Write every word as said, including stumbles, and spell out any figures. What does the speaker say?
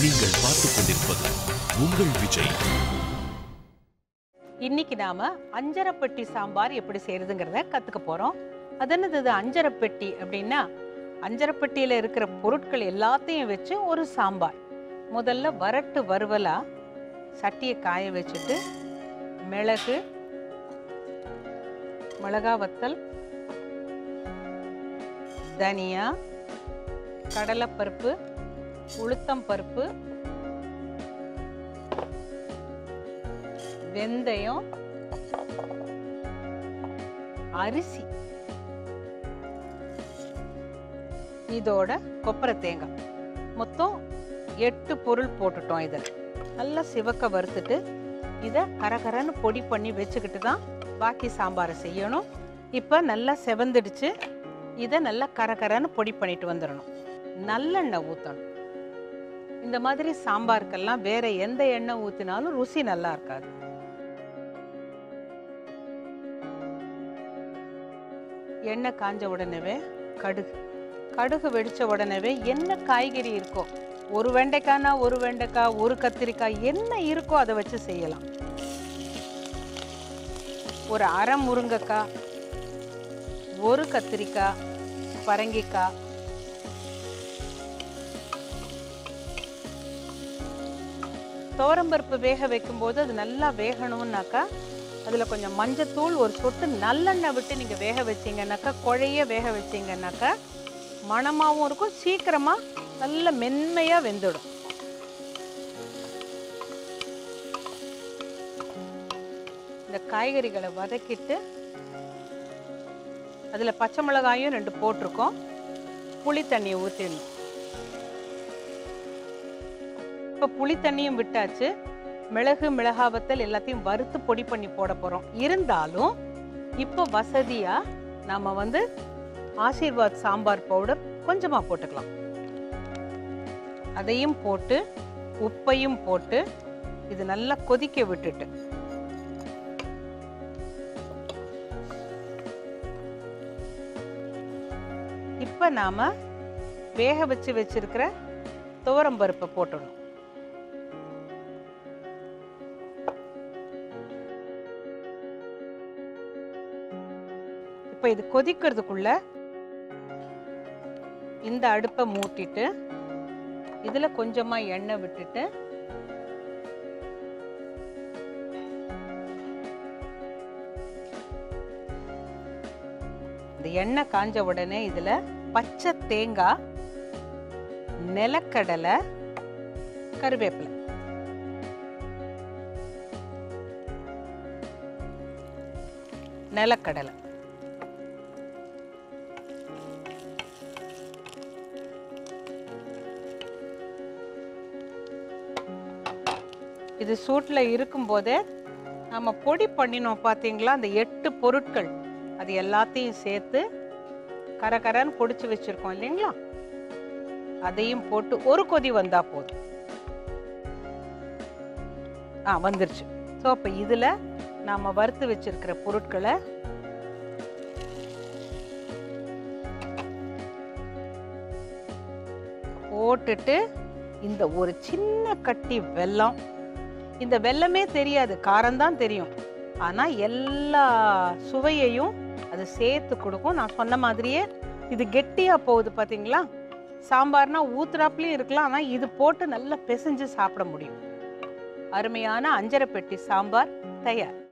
நீங்கள் பார்த்துக் கொண்டிருப்பது உங்கள் விஜய். இன்னைக்கு நாம அஞ்சரப்பெட்டி சாம்பார் எப்படி செய்யறதுங்கிறத கத்துக்க போறோம். அது என்னது அஞ்சரப்பெட்டி அப்படின்னா, அஞ்சரப்பெட்டியில இருக்கிற பொருட்கள் எல்லாத்தையும் வச்சு ஒரு சாம்பார். முதல்ல வரட்டு வறுவலா சட்டியை காய வச்சுட்டு மிளகு, மிளகா வத்தல், தனியா, கடலைப்பருப்பு, உளுத்தம் பருப்பு, வெந்தயம், அரிசி, இதோட கொப்பரை தேங்காய், மொத்தம் எட்டு பொருள் போட்டுட்டோம். இதில் நல்லா சிவக்க வறுத்துட்டு இதை கரகரன்னு பொடி பண்ணி வச்சுக்கிட்டு தான் பாக்கி சாம்பாரை செய்யணும். இப்போ நல்லா செவந்துடுச்சு. இதை நல்லா கரகரன்னு பொடி பண்ணிட்டு வந்துடணும். நல்லெண்ணெய் ஊற்றணும். இந்த மாதிரி சாம்பாருக்கெல்லாம் வேற எந்த எண்ணெய் ஊற்றினாலும் ருசி நல்லா இருக்காது. எண்ணெய் காஞ்ச உடனே கடுகு, கடுகு வெடிச்ச உடனே என்ன காய்கறி இருக்கோ, ஒரு வெண்டைக்காய்னா ஒரு வெண்டைக்காய், ஒரு கத்திரிக்காய், என்ன இருக்கோ அதை வச்சு செய்யலாம். ஒரு அரை முருங்கைக்காய், ஒரு கத்திரிக்காய், பரங்கிக்காய், துவரம்பருப்பு வேக வைக்கும்போது அது நல்லா வேகணும்னாக்கா அதில் கொஞ்சம் மஞ்சத்தூள், ஒரு சொட்டு நல்லெண்ணெய் விட்டு நீங்கள் வேக வச்சிங்கன்னாக்கா, குழைய வேக வச்சிங்கன்னாக்கா மணமாகவும் இருக்கும், சீக்கிரமாக நல்ல மென்மையாக வெந்துடும். இந்த காய்கறிகளை வதக்கிட்டு அதில் பச்சை மிளகாயும் ரெண்டு போட்டிருக்கோம். புளி தண்ணியை ஊற்றிடணும். இப்போ புளி தண்ணியும் விட்டாச்சு. மிளகு, மிளகா வத்தல் எல்லாத்தையும் வறுத்து பொடி பண்ணி போட போகிறோம். இருந்தாலும் இப்போ வசதியாக நம்ம வந்து ஆசீர்வாத் சாம்பார் பவுடர் கொஞ்சமாக போட்டுக்கலாம். அதையும் போட்டு உப்பையும் போட்டு இது நல்லா கொதிக்க விட்டுட்டு இப்போ நாம் வேக வச்சு வச்சிருக்கிற துவரம்பருப்பை போட்டுடணும். இப்போ இது கொதிக்கிறதுக்குள்ள இந்த அடுப்பை மூட்டிட்டு இதுல கொஞ்சமா எண்ணெய் விட்டுட்டு இந்த எண்ணெய் காஞ்ச உடனே இதுல பச்சை தேங்காய், நிலக்கடலை, கருவேப்பிலை, நிலக்கடலை, இது சூட்டில் இருக்கும்போதே நம்ம பொடி பண்ணினோம் பார்த்தீங்களா, அந்த எட்டு பொருட்கள் அது எல்லாத்தையும் சேர்த்து கரகரன்னு பொடிச்சு வச்சிருக்கோம் இல்லைங்களா, அதையும் போட்டு ஒரு கொதி வந்தா போதும். ஆ வந்துருச்சு. ஸோ அப்போ இதில் நாம் வறுத்து வச்சிருக்கிற பொருட்களை போட்டுட்டு இந்த ஒரு சின்ன கட்டி வெல்லம், இந்த வெல்லமே தெரியாது, காரம்தான் தெரியும், ஆனால் எல்லா சுவையையும் அது சேர்த்து கொடுக்கும். நான் சொன்ன மாதிரியே இது கெட்டியாக போகுது பார்த்தீங்களா. சாம்பார்னா ஊத்துறாப்புலையும் இருக்கலாம், ஆனால் இது போட்டு நல்லா பிசைஞ்சு சாப்பிட முடியும். அருமையான அஞ்சரப்பெட்டி சாம்பார் தயார்.